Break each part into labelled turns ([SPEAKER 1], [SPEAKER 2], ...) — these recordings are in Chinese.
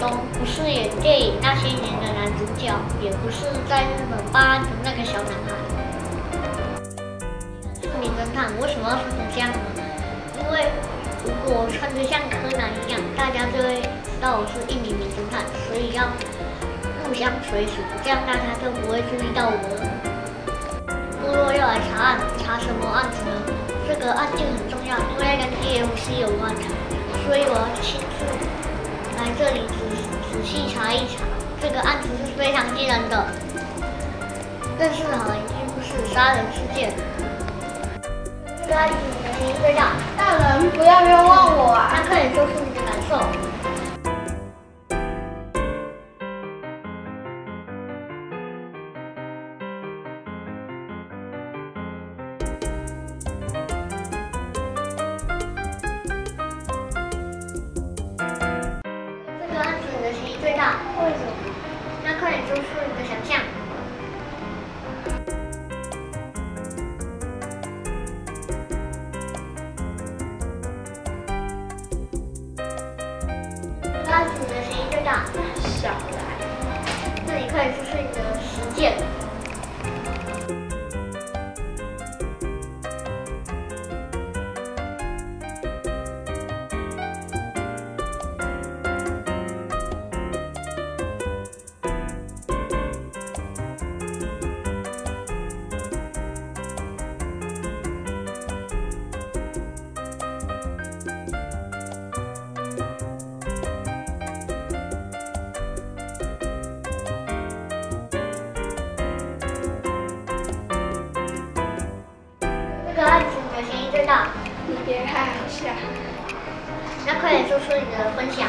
[SPEAKER 1] 中，不是演电影那些年的男主角，也不是在日本办案的那个小男孩。是名侦探，为什么要说成这样呢？因为如果我穿得像柯南一样，大家就会知道我是一名名侦探，所以要互相垂属，这样大家就不会注意到我了。部落要来查案，查什么案子呢？这个案件很重要，因为跟 TFC 有关，所以我要亲自来这里仔细查一查。这个案子是非常惊人的，认识好邻居不是杀人事件。这个案子你的嫌疑最大，
[SPEAKER 2] 大人不要冤枉我啊！
[SPEAKER 1] 那快点说出你的感受。这个案子你的嫌疑最大，为什么？那快点说出你的想象。这个案子你的嫌疑最大，
[SPEAKER 2] 少来。
[SPEAKER 1] 那你快点说出你的实践。这个案子你的嫌疑最大，
[SPEAKER 2] 你别太好笑。
[SPEAKER 1] 那快点说出你的分享。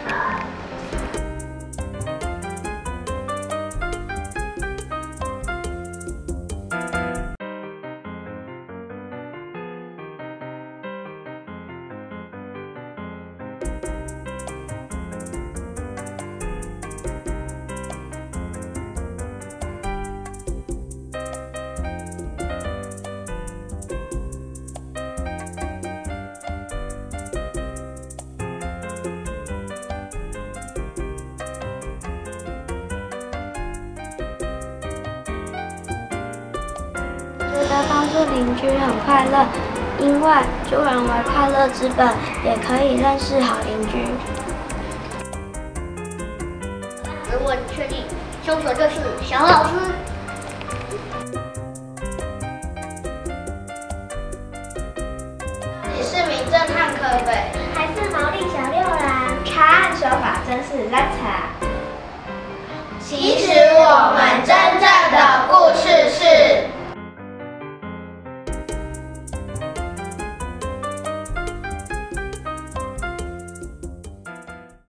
[SPEAKER 3] 觉得帮助邻居很快乐，因为助人为快乐之本，也可以认识好邻居。
[SPEAKER 1] 如果你确定凶手就是小老师，
[SPEAKER 2] 你是名侦探柯北，
[SPEAKER 3] 还是毛利小六啦？
[SPEAKER 2] 查案手法真是拉扯。其实